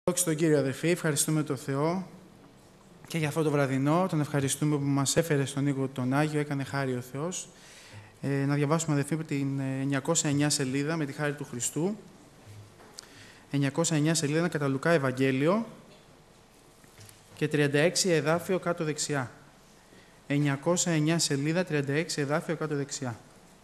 Δόξα τον Κύριο, αδερφοί, ευχαριστούμε τον Θεό και για αυτό το βραδινό. Τον ευχαριστούμε που μας έφερε στον οίκο τον Άγιο, έκανε χάρη ο Θεός. Να διαβάσουμε, αδερφοί, την 909 σελίδα με τη χάρη του Χριστού. 909 σελίδα κατά Λουκά Ευαγγέλιο και 36 εδάφιο κάτω δεξιά. 909 σελίδα, 36 εδάφιο κάτω δεξιά.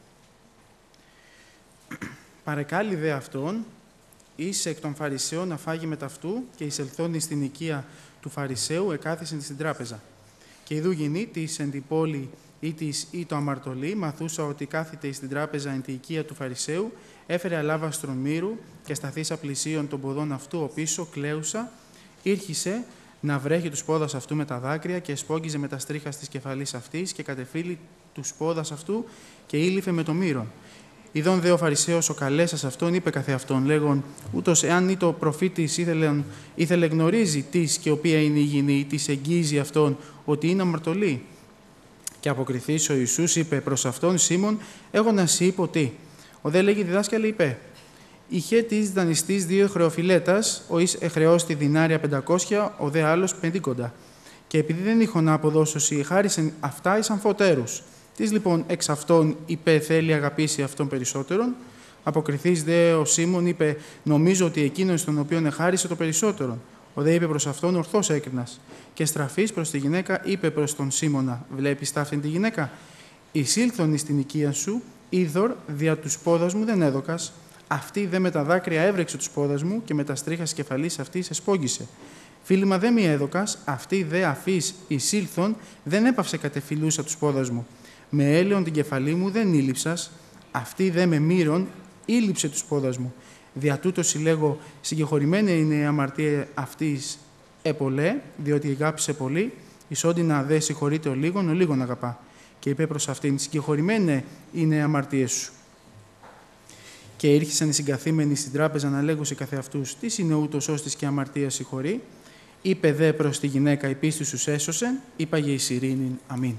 Παρεκάλει δε αυτόν, εις εκ των Φαρισαίων να φάγει μετ' αυτού και εισελθόνη στην οικία του Φαρισαίου εκάθισεν στην τράπεζα. Και ιδού γινή της εν την πόλη ή το αμαρτωλή, μαθούσα ότι κάθεται στην τράπεζα εν τη οικία του Φαρισαίου, έφερε αλάβαστρον μύρου και σταθήσα πλησίον των ποδών αυτού ο πίσω, κλαίουσα, ήρχισε να βρέχει τους πόδας αυτού με τα δάκρυα και εσπόγγιζε με τα στρίχα της κεφαλής αυτής και κατεφύλει τους πόδας αυτού και ήλυφε με το μύρον. Ιδών δε ο Φαρισαίος ο καλέσας αυτόν είπε καθε αυτόν, λέγον, ούτως εάν ή το προφήτης ήθελε γνωρίζει τις και οποία είναι η γυνή, της εγγύζει αυτόν ότι είναι αμαρτωλή. Και αποκριθείς ο Ιησούς είπε προς αυτόν, Σίμων, εγώ να σοι είπω τι. Ο δε λέγει διδάσκαλε είπε, είχε της δανειστής 2 χρεοφιλέτας, ο εις εχρεώστη δινάρια 500, ο δε άλλος 50. Και επειδή δεν είχον να αποδώσωση, χάρισεν αυτά εις αμφωτέρους. Τις λοιπόν εξ αυτών είπε θέλει αγαπήσει αυτόν περισσότερον. Αποκριθείς δε ο Σίμων είπε νομίζω ότι εκείνος τον οποίον εχάρισε το περισσότερον. Ο δε είπε προς αυτόν ορθώς έκρινας. Και στραφής προς τη γυναίκα είπε προς τον Σίμωνα βλέπεις ταύτην τη γυναίκα. Εισήλθον εις την οικία σου, είδωρ δια τους πόδας μου δεν έδωκας. Αυτή δε με τα δάκρυα έβρεξε τους πόδας μου και με τα στρίχα της κεφαλής αυτής εσπόγγισε. Φίλημα δε μη έδωκας, αυτή δε αφής εισήλθον δεν έπαυσε κατεφυλούσα τους πόδας μου. Με έλαιον την κεφαλή μου δεν ήλυψας, αυτή δε με μύρον ήλυψε τους πόδας μου. Δια τούτος συλλέγω, συγκεχωρημένη είναι η αμαρτία αυτής επολέ, διότι αγάπησε πολύ, εις όντι να δε συγχωρείται ο λίγον αγαπά. Και είπε προς αυτήν, συγκεχωρημένη είναι οι αμαρτίες σου. Και ήρχισαν οι συγκαθήμενοι στην τράπεζα να λέγουσι καθε αυτούς, τι είναι ούτως ώστις και αμαρτία συγχωρεί. Είπε δε προς τη γυναίκα, η πίστη σου έσωσεν, είπαγε εις ειρήνην. Αμήν.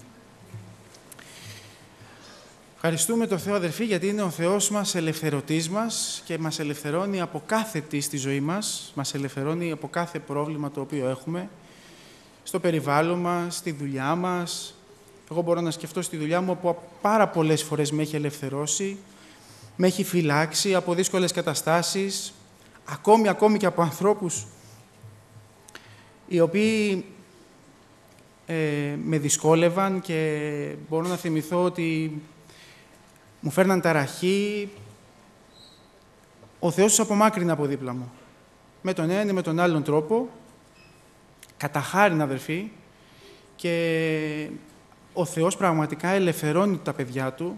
Ευχαριστούμε τον Θεό, αδερφοί, γιατί είναι ο Θεός μας ελευθερωτής μας και μας ελευθερώνει από κάθε τι στη ζωή μας, μας ελευθερώνει από κάθε πρόβλημα το οποίο έχουμε, στο περιβάλλον μας, στη δουλειά μας. Εγώ μπορώ να σκεφτώ στη δουλειά μου που πάρα πολλές φορές με έχει ελευθερώσει, με έχει φυλάξει από δύσκολες καταστάσεις, ακόμη και από ανθρώπους οι οποίοι με δυσκόλευαν και μπορώ να θυμηθώ ότι μου φέρναν ταραχή. Ο Θεός τους απομάκρυνε από δίπλα μου. Με τον έναν ή με τον άλλον τρόπο, κατά χάριν, αδερφοί, και ο Θεός πραγματικά ελευθερώνει τα παιδιά Του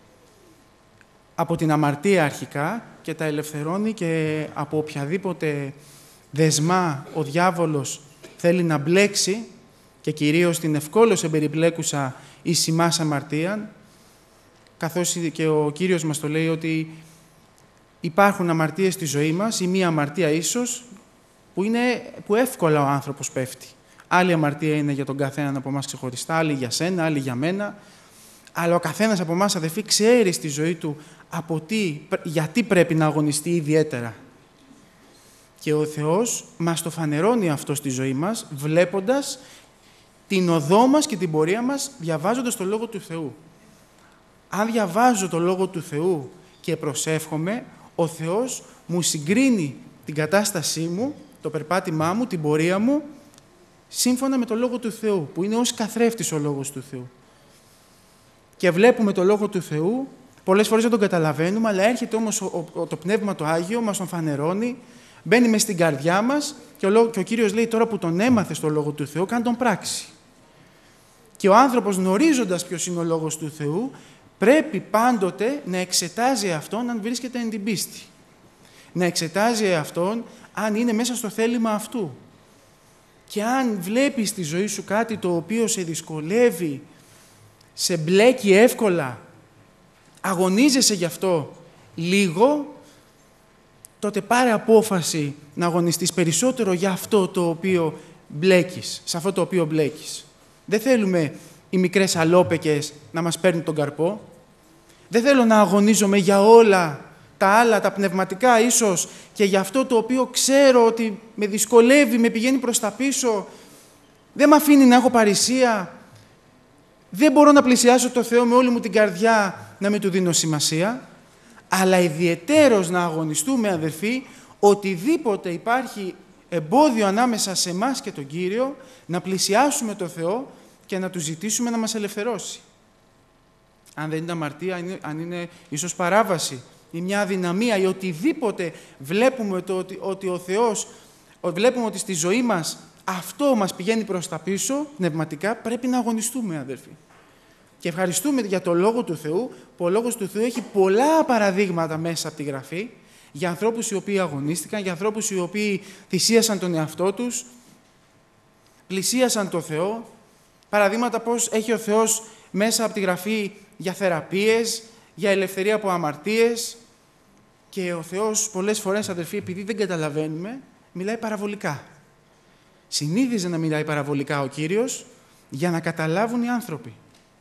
από την αμαρτία αρχικά και τα ελευθερώνει και από οποιαδήποτε δεσμά ο διάβολος θέλει να μπλέξει και κυρίως την ευκόλως εμπεριπλέκουσα εις ημάς αμαρτίαν, καθώς και ο Κύριος μας το λέει ότι υπάρχουν αμαρτίες στη ζωή μας, η μία αμαρτία ίσως που εύκολα ο άνθρωπος πέφτει. Άλλη αμαρτία είναι για τον καθέναν από εμάς ξεχωριστά, άλλη για σένα, άλλη για μένα, αλλά ο καθένας από εμάς, αδερφοί, ξέρει στη ζωή του γιατί πρέπει να αγωνιστεί ιδιαίτερα. Και ο Θεός μας το φανερώνει αυτό στη ζωή μας, βλέποντας την οδό μας και την πορεία μας, διαβάζοντας το Λόγο του Θεού. Αν διαβάζω το Λόγο του Θεού και προσεύχομαι, ο Θεός μου συγκρίνει την κατάστασή μου, το περπάτημά μου, την πορεία μου, σύμφωνα με το Λόγο του Θεού, που είναι ως καθρέφτης ο Λόγος του Θεού. Και βλέπουμε το Λόγο του Θεού, πολλές φορές δεν τον καταλαβαίνουμε, αλλά έρχεται όμως το Πνεύμα το Άγιο, μας τον φανερώνει, μπαίνει μες στην καρδιά μας και ο Κύριος λέει τώρα που τον έμαθες το Λόγο του Θεού, κάνε τον πράξη. Και ο άνθρωπος, γνωρίζοντας ποιος είναι ο Λόγος του Θεού, πρέπει πάντοτε να εξετάζει αυτόν αν βρίσκεται εν την πίστη. Να εξετάζει αυτόν αν είναι μέσα στο θέλημα αυτού. Και αν βλέπεις στη ζωή σου κάτι το οποίο σε δυσκολεύει, σε μπλέκει εύκολα, αγωνίζεσαι γι' αυτό λίγο, τότε πάρε απόφαση να αγωνιστείς περισσότερο για αυτό το οποίο μπλέκεις, σε αυτό το οποίο μπλέκεις. Δεν θέλουμε οι μικρές αλόπεκες να μας παίρνουν τον καρπό. Δεν θέλω να αγωνίζομαι για όλα τα άλλα, τα πνευματικά ίσως, και για αυτό το οποίο ξέρω ότι με δυσκολεύει, με πηγαίνει προς τα πίσω, δεν με αφήνει να έχω παρησία, δεν μπορώ να πλησιάσω το Θεό με όλη μου την καρδιά, να μην του δίνω σημασία, αλλά ιδιαιτέρως να αγωνιστούμε, αδερφοί, οτιδήποτε υπάρχει εμπόδιο ανάμεσα σε εμάς και τον Κύριο, να πλησιάσουμε το Θεό και να του ζητήσουμε να μας ελευθερώσει. Αν δεν είναι αμαρτία, αν είναι ίσως παράβαση ή μια αδυναμία ή οτιδήποτε βλέπουμε ότι ο Θεός, βλέπουμε ότι στη ζωή μας αυτό μας πηγαίνει προς τα πίσω, πνευματικά, πρέπει να αγωνιστούμε, αδερφοί. Και ευχαριστούμε για το Λόγο του Θεού, που ο Λόγος του Θεού έχει πολλά παραδείγματα μέσα από τη Γραφή, για ανθρώπους οι οποίοι αγωνίστηκαν, για ανθρώπους οι οποίοι θυσίασαν τον εαυτό τους, πλησίασαν το Θεό, παραδείγματα πώς έχει ο Θεός μέσα από τη Γραφή για θεραπείες, για ελευθερία από αμαρτίες, και ο Θεός πολλές φορές, αδερφοί, επειδή δεν καταλαβαίνουμε, μιλάει παραβολικά. Συνήθιζε να μιλάει παραβολικά ο Κύριος για να καταλάβουν οι άνθρωποι.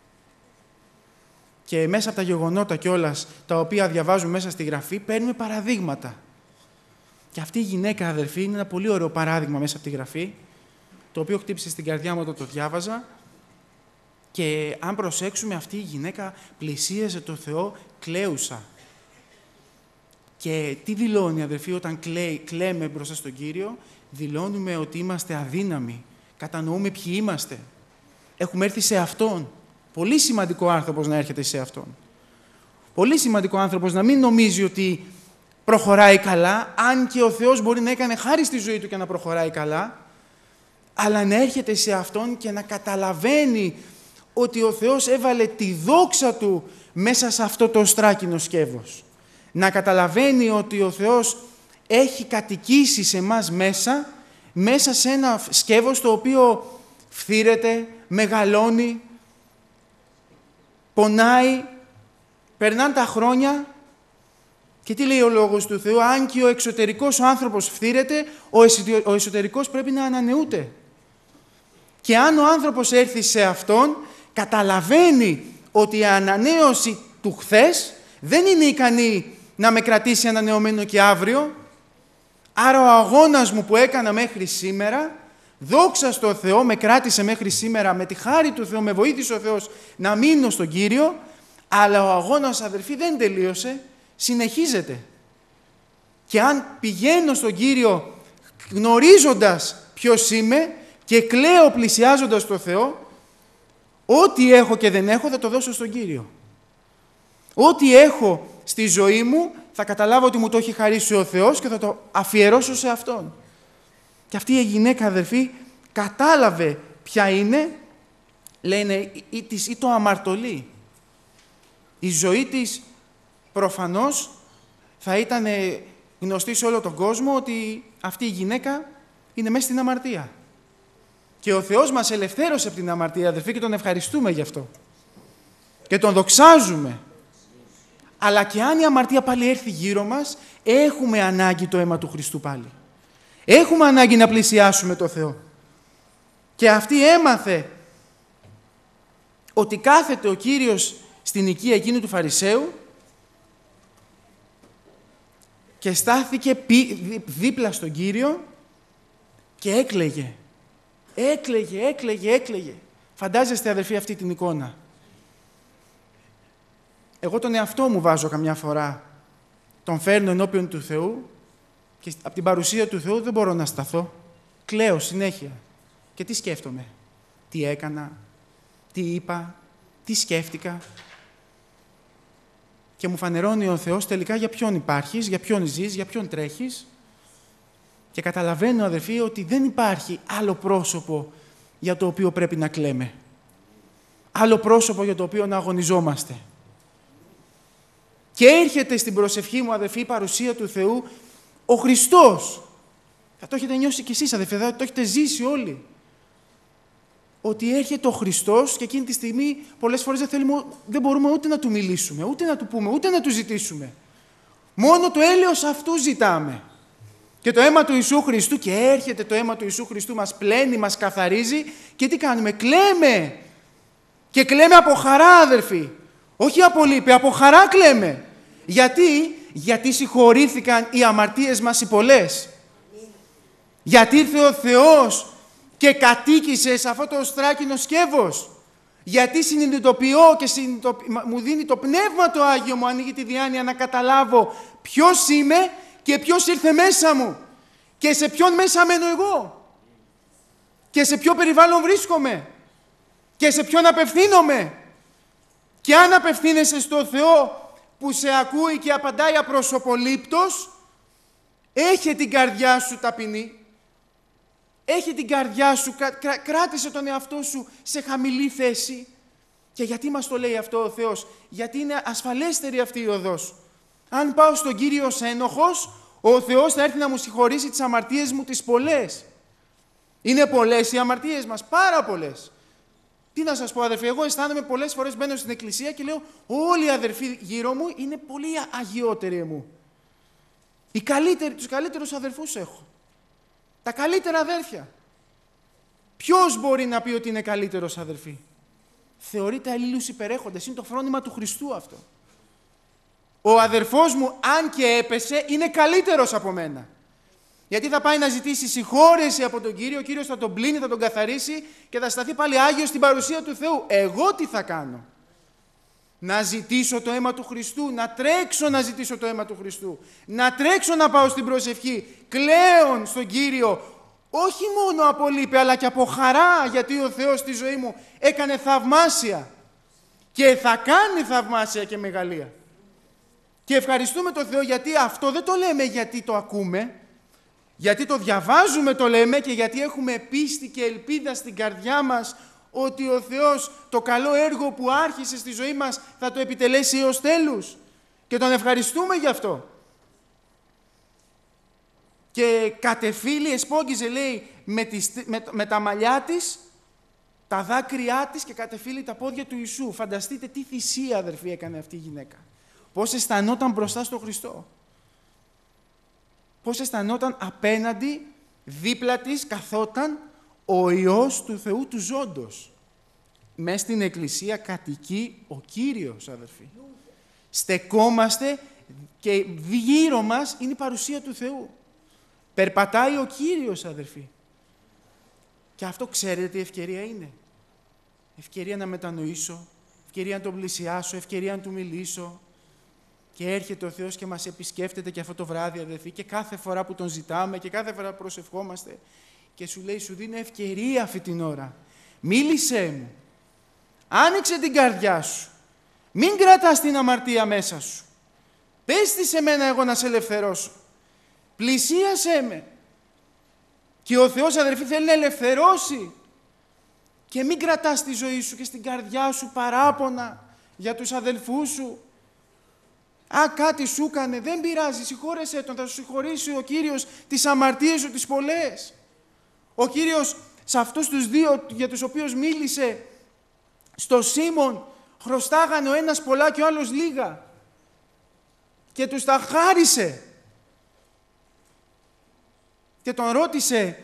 Και μέσα από τα γεγονότα κιόλας, τα οποία διαβάζουμε μέσα στη Γραφή, παίρνουμε παραδείγματα. Και αυτή η γυναίκα, αδερφοί, είναι ένα πολύ ωραίο παράδειγμα μέσα από τη Γραφή, το οποίο χτύπησε στην καρδιά μου όταν το διάβαζα. Και αν προσέξουμε, αυτή η γυναίκα πλησίαζε το Θεό κλαίουσα. Και τι δηλώνει, αδερφοί, όταν κλαίμε μπροστά στον Κύριο? Δηλώνουμε ότι είμαστε αδύναμοι, κατανοούμε ποιοι είμαστε. Έχουμε έρθει σε Αυτόν. Πολύ σημαντικό άνθρωπος να έρχεται σε Αυτόν. Πολύ σημαντικό άνθρωπος να μην νομίζει ότι προχωράει καλά, αν και ο Θεός μπορεί να έκανε χάρη στη ζωή του και να προχωράει καλά, αλλά να έρχεται σε Αυτόν και να καταλαβαίνει ότι ο Θεός έβαλε τη δόξα Του μέσα σε αυτό το στράκινο σκεύος. Να καταλαβαίνει ότι ο Θεός έχει κατοικήσει σε εμάς μέσα σε ένα σκεύος το οποίο φθήρεται, μεγαλώνει, πονάει, περνάνε τα χρόνια και τι λέει ο Λόγος του Θεού? Αν και ο εξωτερικός ο άνθρωπος φθήρεται, ο εσωτερικός πρέπει να ανανεούται. Και αν ο άνθρωπος έρθει σε Αυτόν, καταλαβαίνει ότι η ανανέωση του χθες δεν είναι ικανή να με κρατήσει ανανεωμένο και αύριο. Άρα ο αγώνας μου που έκανα μέχρι σήμερα, δόξα στο Θεό, με κράτησε μέχρι σήμερα, με τη χάρη του Θεού, με βοήθησε ο Θεός να μείνω στον Κύριο, αλλά ο αγώνας, αδερφοί, δεν τελείωσε, συνεχίζεται. Και αν πηγαίνω στον Κύριο γνωρίζοντας ποιος είμαι και κλαίω πλησιάζοντας το Θεό, ό,τι έχω και δεν έχω θα το δώσω στον Κύριο. Ό,τι έχω στη ζωή μου θα καταλάβω ότι μου το έχει χαρίσει ο Θεός και θα το αφιερώσω σε Αυτόν. Και αυτή η γυναίκα, αδερφοί, κατάλαβε ποια είναι, λένε, ή το αμαρτωλεί. Η ζωή της προφανώς θα ήταν γνωστή σε όλο τον κόσμο ότι αυτή η γυναίκα είναι μέσα στην αμαρτία. Και ο Θεός μας ελευθέρωσε από την αμαρτία, αδερφοί, και τον ευχαριστούμε γι' αυτό. Και τον δοξάζουμε. Αλλά και αν η αμαρτία πάλι έρθει γύρω μας, έχουμε ανάγκη το αίμα του Χριστού πάλι. Έχουμε ανάγκη να πλησιάσουμε το Θεό. Και αυτή έμαθε ότι κάθεται ο Κύριος στην οικία εκείνη του Φαρισαίου και στάθηκε δίπλα στον Κύριο και έκλαιγε. Έκλαιγε. Φαντάζεστε, αδερφοί, αυτή την εικόνα. Εγώ τον εαυτό μου βάζω καμιά φορά, τον φέρνω ενώπιον του Θεού και από την παρουσία του Θεού δεν μπορώ να σταθώ. Κλαίω συνέχεια. Και τι σκέφτομαι? Τι έκανα? Τι είπα? Τι σκέφτηκα? Και μου φανερώνει ο Θεός τελικά για ποιον υπάρχεις, για ποιον ζεις, για ποιον τρέχεις. Και καταλαβαίνω, αδερφοί, ότι δεν υπάρχει άλλο πρόσωπο για το οποίο πρέπει να κλαίμε. Άλλο πρόσωπο για το οποίο να αγωνιζόμαστε. Και έρχεται στην προσευχή μου, αδερφοί, η παρουσία του Θεού, ο Χριστός. Θα το έχετε νιώσει κι εσείς, αδερφοί, θα το έχετε ζήσει όλοι. Ότι έρχεται ο Χριστός και εκείνη τη στιγμή πολλές φορές δεν μπορούμε ούτε να Του μιλήσουμε, ούτε να Του πούμε, ούτε να Του ζητήσουμε. Μόνο το έλεος αυτού ζητάμε. Και το αίμα του Ιησού Χριστού, και έρχεται το αίμα του Ιησού Χριστού, μας πλένει, μας καθαρίζει και τι κάνουμε? Κλαίμε. Και κλαίμε από χαρά, αδερφοί. Όχι από λύπη, από χαρά κλαίμε. Γιατί? Γιατί συγχωρήθηκαν οι αμαρτίες μας οι πολλές. Γιατί ήρθε ο Θεός και κατοίκησε σε αυτό το οστράκινο σκεύος. Γιατί συνειδητοποιώ και μου δίνει το Πνεύμα το Άγιο, μου ανοίγει τη διάνοια να καταλάβω ποιος είμαι και ποιος ήρθε μέσα μου και σε ποιον μέσα μένω εγώ και σε ποιο περιβάλλον βρίσκομαι και σε ποιον απευθύνομαι. Και αν απευθύνεσαι στο Θεό που σε ακούει και απαντάει απροσωπολήπτος, έχει την καρδιά σου ταπεινή. Έχει την καρδιά σου, κράτησε τον εαυτό σου σε χαμηλή θέση. Και γιατί μας το λέει αυτό ο Θεός? Γιατί είναι ασφαλέστερη αυτή η οδός. Αν πάω στον Κύριο ως ένοχος, ο Θεός θα έρθει να μου συγχωρήσει τις αμαρτίες μου τις πολλές. Είναι πολλές οι αμαρτίες μας, πάρα πολλές. Τι να σας πω, αδερφοί, εγώ αισθάνομαι πολλές φορές μπαίνω στην εκκλησία και λέω όλοι οι αδερφοί γύρω μου είναι πολύ αγιότεροι εμού. Τους καλύτερους αδερφούς έχω. Τα καλύτερα αδέρφια. Ποιος μπορεί να πει ότι είναι καλύτερος, αδερφοί? Θεωρείται αλλήλους υπερέχοντες. Είναι το φρόνημα του Χριστού αυτό. Ο αδερφός μου, αν και έπεσε, είναι καλύτερος από μένα. Γιατί θα πάει να ζητήσει συγχώρεση από τον Κύριο, ο Κύριος θα τον πλύνει, θα τον καθαρίσει και θα σταθεί πάλι Άγιος στην παρουσία του Θεού. Εγώ τι θα κάνω? Να ζητήσω το αίμα του Χριστού, να τρέξω να ζητήσω το αίμα του Χριστού, να τρέξω να πάω στην προσευχή, κλαίων στον Κύριο, όχι μόνο από λύπη, αλλά και από χαρά, γιατί ο Θεός στη ζωή μου έκανε θαυμάσια και θα κάνει θαυμάσια και μεγαλεία. Και ευχαριστούμε τον Θεό, γιατί αυτό δεν το λέμε γιατί το ακούμε, γιατί το διαβάζουμε το λέμε και γιατί έχουμε πίστη και ελπίδα στην καρδιά μας ότι ο Θεός το καλό έργο που άρχισε στη ζωή μας θα το επιτελέσει έως τέλους. Και τον ευχαριστούμε γι' αυτό. Και κατεφύλει, εσπόγγιζε, λέει, με τα μαλλιά της, τα δάκρυά της και κατεφύλει τα πόδια του Ιησού. Φανταστείτε τι θυσία, αδερφοί, έκανε αυτή η γυναίκα. Πώς αισθανόταν μπροστά στον Χριστό. Πώς αισθανόταν απέναντι, δίπλα της καθόταν ο Υιός του Θεού του Ζώντος. Μες στην Εκκλησία κατοικεί ο Κύριος, αδερφοί. Στεκόμαστε και γύρω μας είναι η παρουσία του Θεού. Περπατάει ο Κύριος, αδερφοί. Και αυτό ξέρετε τι ευκαιρία είναι? Ευκαιρία να μετανοήσω, ευκαιρία να τον πλησιάσω, ευκαιρία να του μιλήσω. Και έρχεται ο Θεός και μας επισκέφτεται και αυτό το βράδυ, αδερφοί, και κάθε φορά που τον ζητάμε και κάθε φορά που προσευχόμαστε και σου λέει, σου δίνει ευκαιρία αυτή την ώρα. Μίλησέ μου. Άνοιξε την καρδιά σου. Μην κρατάς την αμαρτία μέσα σου. Πες τη σε μένα, εγώ να σε ελευθερώσω. Πλησίασέ με. Και ο Θεός, αδερφοί, θέλει να ελευθερώσει. Και μην κρατάς στη ζωή σου και στην καρδιά σου παράπονα για τους αδελφούς σου. Κάτι σου έκανε, δεν πειράζει, συγχώρεσέ τον, θα σου συγχωρήσει ο Κύριος τις αμαρτίες σου τις πολλές. Ο Κύριος σε αυτούς τους δύο για τους οποίους μίλησε στο Σίμων, χρωστάγανε ο ένας πολλά και ο άλλος λίγα και τους τα χάρισε. Και τον ρώτησε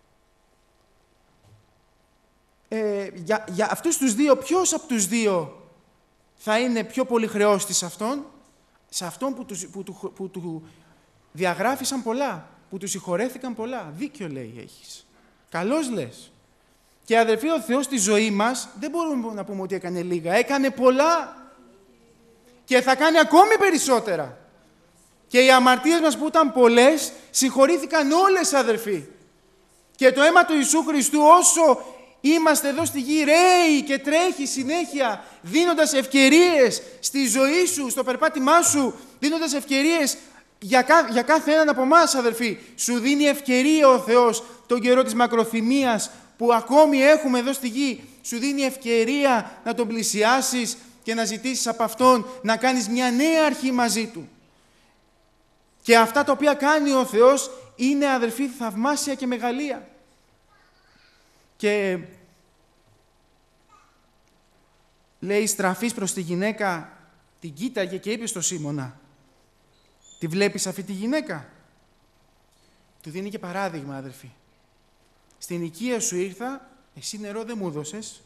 για αυτούς τους δύο, ποιος από τους δύο θα είναι πιο πολύ χρεώστης σε αυτόν που του διαγράφησαν πολλά, που του συγχωρέθηκαν πολλά. Δίκιο, λέει, έχεις. Καλώς λες. Και αδερφοί, ο Θεός στη ζωή μας δεν μπορούμε να πούμε ότι έκανε λίγα. Έκανε πολλά. Και θα κάνει ακόμη περισσότερα. Και οι αμαρτίες μας που ήταν πολλές, συγχωρήθηκαν όλες, αδερφοί. Και το αίμα του Ιησού Χριστού, όσο είμαστε εδώ στη γη, ρέει και τρέχει συνέχεια, δίνοντας ευκαιρίες στη ζωή σου, στο περπάτημά σου, δίνοντας ευκαιρίες για κάθε έναν από εμάς, αδερφοί. Σου δίνει ευκαιρία ο Θεός τον καιρό της μακροθυμίας που ακόμη έχουμε εδώ στη γη. Σου δίνει ευκαιρία να τον πλησιάσεις και να ζητήσεις από Αυτόν να κάνεις μια νέα αρχή μαζί Του. Και αυτά τα οποία κάνει ο Θεός είναι, αδερφοί, θαυμάσια και μεγαλεία. Και λέει, στραφής προς τη γυναίκα, την κοίταγε και είπε στο Σίμωνα, τη βλέπεις αυτή τη γυναίκα? Του δίνει και παράδειγμα, αδερφοί. Στην οικία σου ήρθα, εσύ νερό δεν μου δώσες,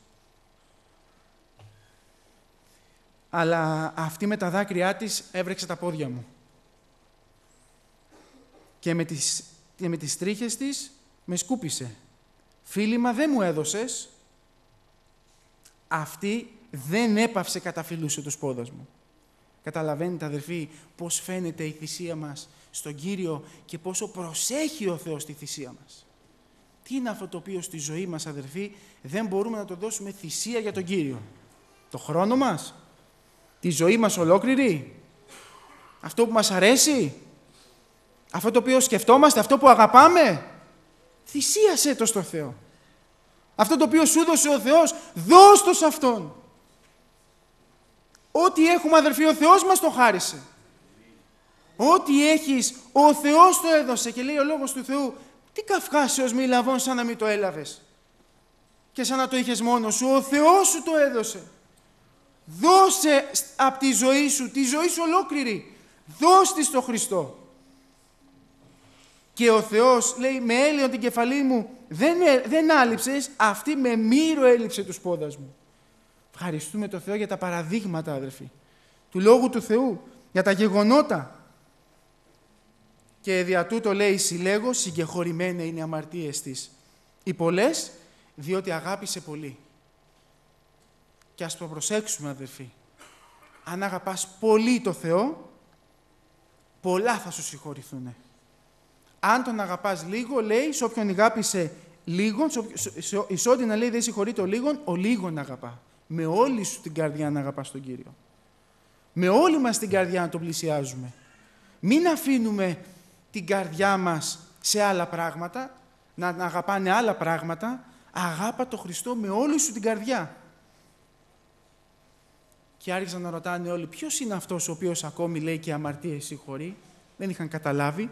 αλλά αυτή με τα δάκρυά της έβρεξε τα πόδια μου. και με τις τρίχες της με σκούπισε. Φίλημα δεν μου έδωσες. Αυτή δεν έπαυσε καταφυλούσε τους πόδας μου. Καταλαβαίνετε, αδερφοί, πώς φαίνεται η θυσία μας στον Κύριο και πόσο προσέχει ο Θεός τη θυσία μας. Τι είναι αυτό το οποίο στη ζωή μας, αδερφοί, δεν μπορούμε να το δώσουμε θυσία για τον Κύριο? Το χρόνο μας, τη ζωή μας ολόκληρη, αυτό που μας αρέσει, αυτό το οποίο σκεφτόμαστε, αυτό που αγαπάμε. Θυσίασέ το στο Θεό. Αυτό το οποίο σου δώσε ο Θεός, δώσ' το σε Αυτόν. Ό,τι έχουμε, αδερφοί, ο Θεός μας το χάρισε. Ό,τι έχεις, ο Θεός το έδωσε. Και λέει ο λόγος του Θεού, τι καυχάσεως μη λαβών σαν να μην το έλαβες και σαν να το είχες μόνος σου. Ο Θεός σου το έδωσε. Δώσε από τη ζωή σου ολόκληρη. Δώσ' τη στο Χριστό. Και ο Θεός λέει, με έλυον την κεφαλή μου δεν άλυψες, αυτή με μύρο έλειψε τους πόδας μου. Ευχαριστούμε τον Θεό για τα παραδείγματα, αδερφοί, του Λόγου του Θεού, για τα γεγονότα. Και δια τούτο λέει, συλλέγω, συγκεχωρημένα είναι οι αμαρτίες της. Οι πολλές, διότι αγάπησε πολύ. Και ας το προσέξουμε, αδερφοί. Αν αγαπάς πολύ το Θεό, πολλά θα σου συγχωρηθούν. Αν τον αγαπάς λίγο, λέει, σε όποιον αγάπησε λίγον, εις ό,τι να λέει δεν συγχωρεί το λίγον, ο λίγον αγαπά. Με όλη σου την καρδιά να αγαπάς τον Κύριο. Με όλη μας την καρδιά να τον πλησιάζουμε. Μην αφήνουμε την καρδιά μας σε άλλα πράγματα, να αγαπάνε άλλα πράγματα. Αγάπα το Χριστό με όλη σου την καρδιά. Και άρχισαν να ρωτάνε όλοι, ποιος είναι αυτός ο οποίος ακόμη λέει και αμαρτίες συγχωρεί? Δεν είχαν καταλάβει.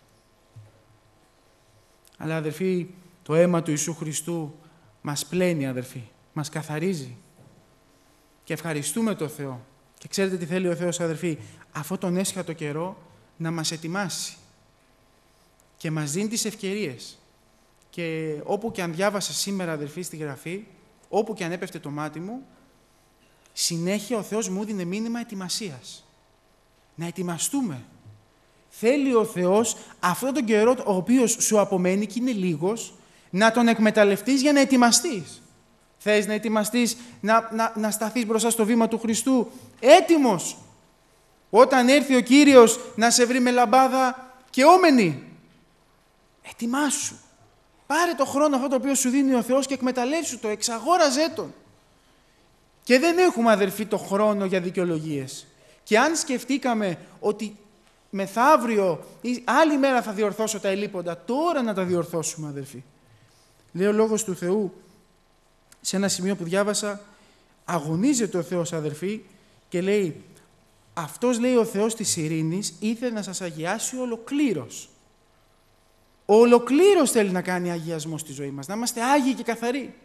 Αλλά, αδερφοί, το αίμα του Ιησού Χριστού μας πλένει, αδερφοί, μας καθαρίζει. Και ευχαριστούμε τον Θεό. Και ξέρετε τι θέλει ο Θεός, αδερφοί? Αυτό τον έσχατο καιρό να μας ετοιμάσει. Και μας δίνει τις ευκαιρίες. Και όπου και αν διάβασα σήμερα, αδερφοί, στη Γραφή, όπου και αν έπεφτε το μάτι μου, συνέχεια ο Θεός μου δίνει μήνυμα ετοιμασίας. Να ετοιμαστούμε. Θέλει ο Θεός αυτόν τον καιρό, ο οποίος σου απομένει και είναι λίγος, να τον εκμεταλλευτείς για να ετοιμαστείς. Θες να ετοιμαστείς, να σταθείς μπροστά στο βήμα του Χριστού, έτοιμος. Όταν έρθει ο Κύριος να σε βρει με λαμπάδα και όμενη, ετοιμάσου. Πάρε το χρόνο αυτό το οποίο σου δίνει ο Θεός και εκμεταλλεύσου το, εξαγόραζέ τον. Και δεν έχουμε, αδερφοί, το χρόνο για δικαιολογίες. Και αν σκεφτήκαμε ότι μεθαύριο ή άλλη μέρα θα διορθώσω τα ελλείποντα, τώρα να τα διορθώσουμε, αδερφοί. Λέει ο Λόγος του Θεού, σε ένα σημείο που διάβασα, αγωνίζεται ο Θεός, αδερφοί, και λέει, αυτός, λέει, ο Θεός της ειρήνης ήθελε να σας αγιάσει ολοκλήρως. Ολοκλήρως θέλει να κάνει αγιασμό στη ζωή μας, να είμαστε άγιοι και καθαροί.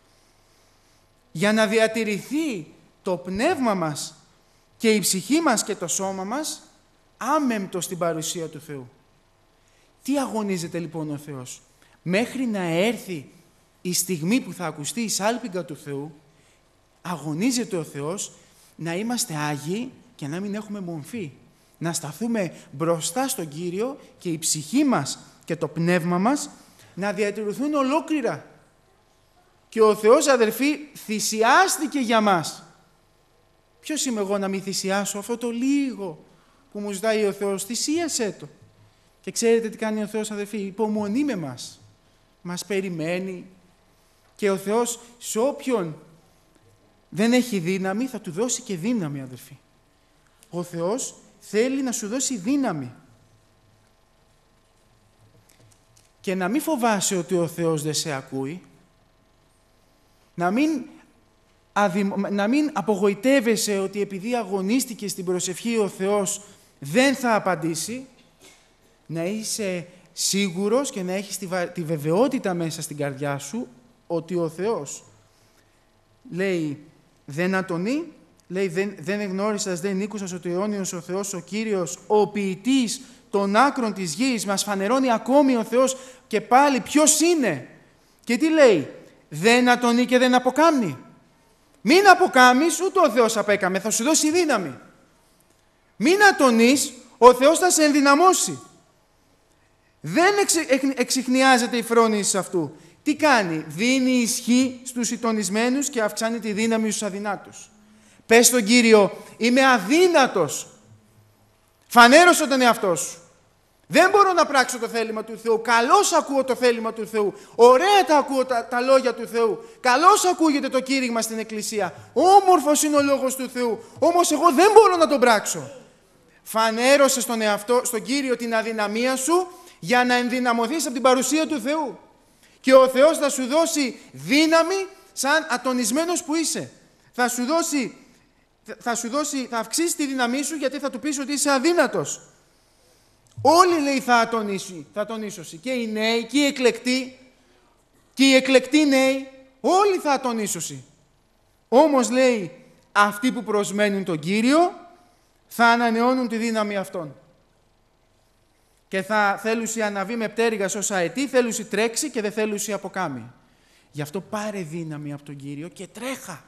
Για να διατηρηθεί το πνεύμα μας και η ψυχή μας και το σώμα μας άμεμπτο στην παρουσία του Θεού. Τι αγωνίζεται λοιπόν ο Θεός? Μέχρι να έρθει η στιγμή που θα ακουστεί η σάλπιγγα του Θεού, αγωνίζεται ο Θεός να είμαστε άγιοι και να μην έχουμε μομφή. Να σταθούμε μπροστά στον Κύριο και η ψυχή μας και το πνεύμα μας να διατηρηθούν ολόκληρα. Και ο Θεός, αδερφοί, θυσιάστηκε για μας. Ποιος είμαι εγώ να μην θυσιάσω αυτό το λίγο που μου ζητάει ο Θεός? Θυσίασέ το. Και ξέρετε τι κάνει ο Θεός, αδερφοί? Υπομονεί με μας. Μας περιμένει. Και ο Θεός σε όποιον δεν έχει δύναμη θα του δώσει και δύναμη, αδερφοί. Ο Θεός θέλει να σου δώσει δύναμη. Και να μην φοβάσαι ότι ο Θεός δεν σε ακούει. Να μην απογοητεύεσαι ότι επειδή αγωνίστηκες στην προσευχή ο Θεός δεν θα απαντήσει. Να είσαι σίγουρος και να έχεις τη βεβαιότητα μέσα στην καρδιά σου ότι ο Θεός, λέει, δεν ατονεί, λέει, δεν εγνώρισας, δεν ήκουσας ότι ο αιώνιος ο Θεός, ο Κύριος, ο ποιητής των άκρων της γης, μας φανερώνει ακόμη ο Θεός και πάλι ποιος είναι. Και τι λέει? Δεν ατονεί και δεν αποκάμνει. Μην αποκάμεις, ούτε ο Θεός απέκαμε, θα σου δώσει δύναμη. Μην ατονείς, ο Θεός θα σε ενδυναμώσει. Δεν εξιχνιάζεται η φρόνηση αυτού. Τι κάνει? Δίνει ισχύ στους συντονισμένους και αυξάνει τη δύναμη στους αδυνάτους. Πες στον Κύριο, είμαι αδύνατος. Φανέρωσε τον εαυτό σου. Δεν μπορώ να πράξω το θέλημα του Θεού. Καλώς ακούω το θέλημα του Θεού. Ωραία τα ακούω τα λόγια του Θεού. Καλώς ακούγεται το κήρυγμα στην Εκκλησία. Όμορφος είναι ο λόγος του Θεού. Όμως εγώ δεν μπορώ να τον πράξω. Φανέρωσε στον Κύριο την αδυναμία σου για να ενδυναμωθείς από την παρουσία του Θεού. Και ο Θεός θα σου δώσει δύναμη σαν ατονισμένος που είσαι. Θα αυξήσει τη δύναμή σου γιατί θα του πεις ότι είσαι αδύνατος. Όλοι, λέει, θα ατονίσωση. Και οι νέοι και οι εκλεκτοί και οι εκλεκτοί νέοι, όλοι θα ατονίσωση. Όμως, λέει, αυτοί που προσμένουν τον Κύριο θα ανανεώνουν τη δύναμη αυτών. Και θα θέλουσι αναβεί με πτέρυγα ως αετή, θέλουσι τρέξει και δεν θέλουσι αποκάμει. Γι' αυτό πάρε δύναμη από τον Κύριο και τρέχα.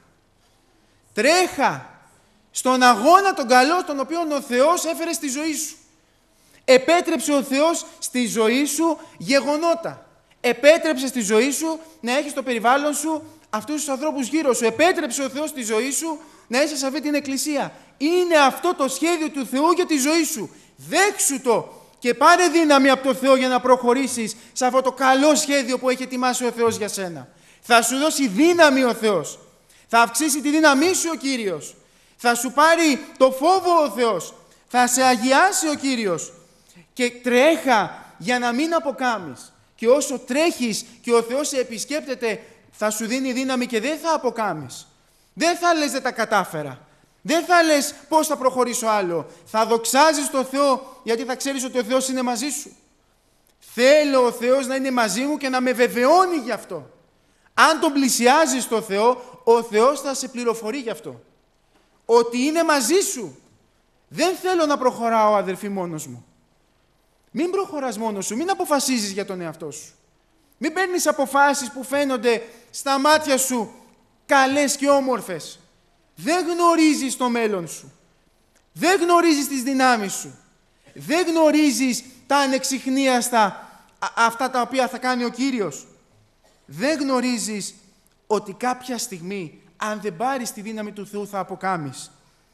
Τρέχα στον αγώνα τον καλό, τον οποίο ο Θεός έφερε στη ζωή σου. Επέτρεψε ο Θεός στη ζωή σου γεγονότα. Επέτρεψε στη ζωή σου να έχεις στο περιβάλλον σου αυτούς τους ανθρώπους γύρω σου. Επέτρεψε ο Θεός στη ζωή σου να είσαι σε αυτή την εκκλησία. Είναι αυτό το σχέδιο του Θεού για τη ζωή σου. Δέξου το και πάρε δύναμη από το Θεό για να προχωρήσεις σε αυτό το καλό σχέδιο που έχει ετοιμάσει ο Θεός για σένα. Θα σου δώσει δύναμη ο Θεός. Θα αυξήσει τη δύναμή σου ο Κύριος. Θα σου πάρει το φόβο ο Θεός. Θα σε αγιάσει ο Κύριος. Και τρέχα για να μην αποκάμεις. Και όσο τρέχεις και ο Θεός σε επισκέπτεται, θα σου δίνει δύναμη και δεν θα αποκάμεις. Δεν θα λες δεν τα κατάφερα. Δεν θα λες πώς θα προχωρήσω άλλο. Θα δοξάζεις τον Θεό γιατί θα ξέρεις ότι ο Θεός είναι μαζί σου. Θέλω ο Θεός να είναι μαζί μου και να με βεβαιώνει γι' αυτό. Αν τον πλησιάζεις τον Θεό, ο Θεός θα σε πληροφορεί γι' αυτό. Ότι είναι μαζί σου. Δεν θέλω να προχωράω, αδερφοί, μόνος μου. Μην προχωράς μόνος σου, μην αποφασίζεις για τον εαυτό σου. Μην παίρνεις αποφάσεις που φαίνονται στα μάτια σου καλές και όμορφες. Δεν γνωρίζεις το μέλλον σου. Δεν γνωρίζεις τις δυνάμεις σου. Δεν γνωρίζεις τα ανεξιχνίαστα, αυτά τα οποία θα κάνει ο Κύριος. Δεν γνωρίζεις ότι κάποια στιγμή, αν δεν πάρεις τη δύναμη του Θεού, θα αποκάμεις.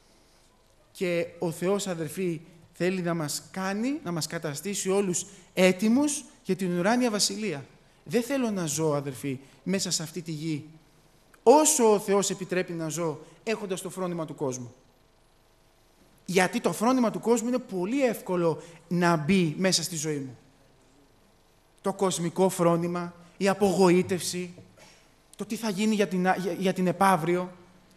Και ο Θεός, αδερφοί, θέλει να μας κάνει, να μας καταστήσει όλους έτοιμους για την ουράνια βασιλεία. Δεν θέλω να ζω, αδερφοί, μέσα σε αυτή τη γη, όσο ο Θεός επιτρέπει να ζω, έχοντας το φρόνημα του κόσμου. Γιατί το φρόνημα του κόσμου είναι πολύ εύκολο να μπει μέσα στη ζωή μου. Το κοσμικό φρόνημα, η απογοήτευση, το τι θα γίνει για την επαύριο.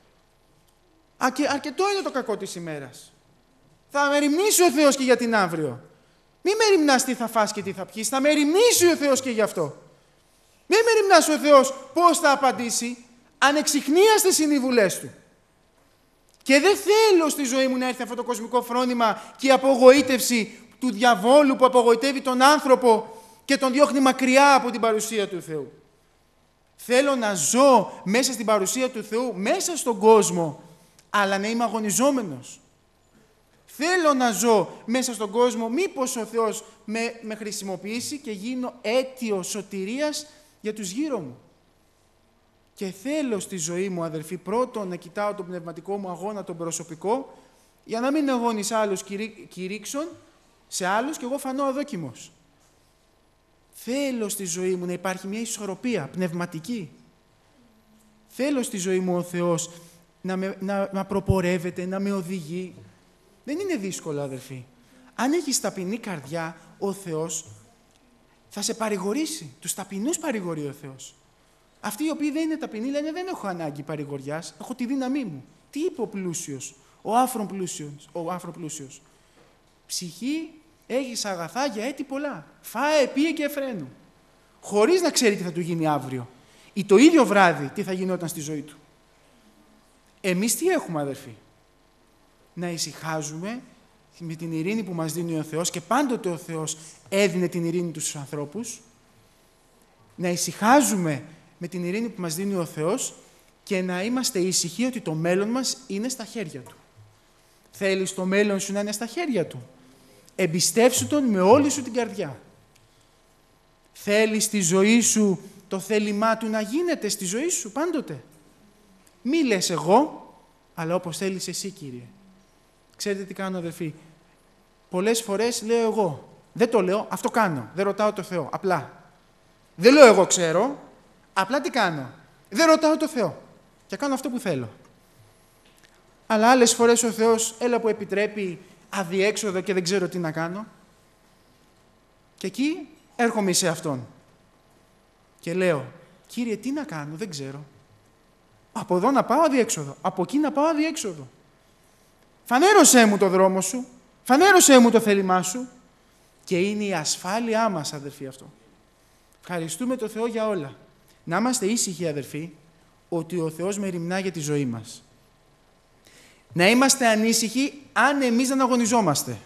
Αρκετό είναι το κακό της ημέρας. Θα με ρημνήσει ο Θεός και για την αύριο. Μη με ρημνάς τι θα φας και τι θα πιείς. Θα με ρημνήσει ο Θεός και γι' αυτό. Μη με ρημνάς ο Θεός πώς θα απαντήσει. Ανεξιχνίαστες είναι οι βουλές Του. Και δεν θέλω στη ζωή μου να έρθει αυτό το κοσμικό φρόνημα και η απογοήτευση του διαβόλου που απογοητεύει τον άνθρωπο και τον διώχνει μακριά από την παρουσία του Θεού. Θέλω να ζω μέσα στην παρουσία του Θεού, μέσα στον κόσμο, αλλά να είμαι αγωνιζόμενος. Θέλω να ζω μέσα στον κόσμο, μήπως ο Θεός με χρησιμοποιήσει και γίνω αίτιο σωτηρίας για τους γύρω μου. Και θέλω στη ζωή μου, αδερφοί, πρώτον να κοιτάω τον πνευματικό μου αγώνα, τον προσωπικό, για να μην αγώνεις άλλους κηρύξουν σε άλλους και εγώ φανώ αδόκιμος. Θέλω στη ζωή μου να υπάρχει μια ισορροπία πνευματική. Θέλω στη ζωή μου ο Θεός να προπορεύεται, να με οδηγεί. Δεν είναι δύσκολο, αδερφοί. Αν έχεις ταπεινή καρδιά, ο Θεός θα σε παρηγορήσει. Τους ταπεινούς παρηγορεί ο Θεός. Αυτοί οι οποίοι δεν είναι ταπεινοί λένε δεν έχω ανάγκη παρηγοριάς, έχω τη δύναμή μου. Τι είπε ο πλούσιος, ο άφρον πλούσιος. Ψυχή, έχεις αγαθά για έτη πολλά. Φάε, πίε και εφραίνου. Χωρίς να ξέρει τι θα του γίνει αύριο. Ή το ίδιο βράδυ τι θα γινόταν στη ζωή του. Εμείς τι έχουμε, αδερφοί? Να ησυχάζουμε με την ειρήνη που μας δίνει ο Θεός, και πάντοτε ο Θεός έδινε την ειρήνη του στους ανθρώπους. Να ησυχάζουμε με την ειρήνη που μας δίνει ο Θεός και να είμαστε ήσυχοι ότι το μέλλον μας είναι στα χέρια Του. Θέλεις το μέλλον σου να είναι στα χέρια Του? Εμπιστεύσου Τον με όλη σου την καρδιά. Θέλει στη ζωή σου το θέλημά του να γίνεται στη ζωή σου πάντοτε. Μη λες εγώ, αλλά όπως θέλεις εσύ, Κύριε. Ξέρετε τι κάνω, αδερφοί? Πολλές φορές λέω εγώ. Δεν το λέω, αυτό κάνω. Δεν ρωτάω το Θεό, απλά. Δεν λέω εγώ ξέρω, απλά τι κάνω? Δεν ρωτάω το Θεό και κάνω αυτό που θέλω. Αλλά άλλες φορές ο Θεός, έλα που επιτρέπει αδιέξοδο και δεν ξέρω τι να κάνω. Και εκεί έρχομαι σε Αυτόν και λέω, Κύριε, τι να κάνω, δεν ξέρω. Από εδώ να πάω αδιέξοδο, από εκεί να πάω αδιέξοδο. Φανέρωσέ μου το δρόμο σου, φανέρωσέ μου το θέλημά σου. Και είναι η ασφάλειά μας, αδερφοί, αυτό. Ευχαριστούμε τον Θεό για όλα. Να είμαστε ήσυχοι, αδερφοί, ότι ο Θεός μεριμνά για τη ζωή μας. Να είμαστε ανήσυχοι αν εμείς δεν αγωνιζόμαστε.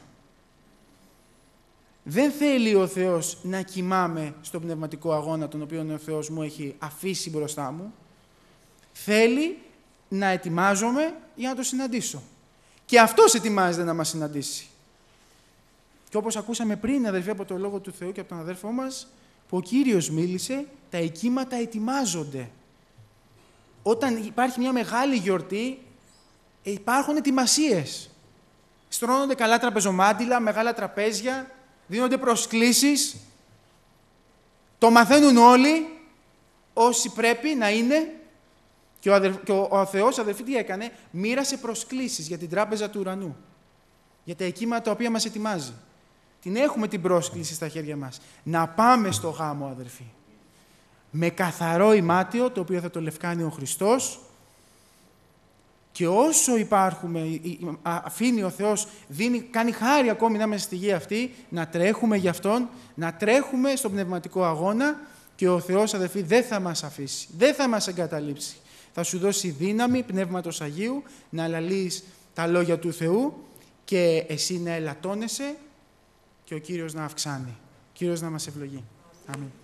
Δεν θέλει ο Θεός να κοιμάμαι στον πνευματικό αγώνα, τον οποίο ο Θεός μου έχει αφήσει μπροστά μου. Θέλει να ετοιμάζομαι για να το συναντήσω. Και Αυτός ετοιμάζεται να μας συναντήσει. Και όπως ακούσαμε πριν, αδερφοί, από το Λόγο του Θεού και από τον αδέρφό μας, που ο Κύριος μίλησε, τα οικίματα ετοιμάζονται. Όταν υπάρχει μια μεγάλη γιορτή, υπάρχουν ετοιμασίες. Στρώνονται καλά τραπεζομάντιλα, μεγάλα τραπέζια, δίνονται προσκλήσεις. Το μαθαίνουν όλοι, όσοι πρέπει να είναι. Και ο Θεός, αδερφοί, τι έκανε? Μοίρασε προσκλήσεις για την τράπεζα του ουρανού. Για τα οικίματα τα οποία μας ετοιμάζει. Την έχουμε την πρόσκληση στα χέρια μας. Να πάμε στο γάμο, αδερφοί. Με καθαρό ημάτιο, το οποίο θα το λευκάνει ο Χριστός. Και όσο υπάρχουμε, αφήνει ο Θεός, κάνει χάρη ακόμη να είμαστε στη γη αυτή, να τρέχουμε γι' Αυτόν, να τρέχουμε στον πνευματικό αγώνα και ο Θεός, αδερφοί, δεν θα μας αφήσει, δεν θα μας εγκαταλείψει. Θα σου δώσει δύναμη Πνεύματος Αγίου να λαλείς τα λόγια του Θεού και εσύ να ελαττώνεσαι και ο Κύριος να αυξάνει. Ο Κύριος να μας ευλογεί. Αμήν.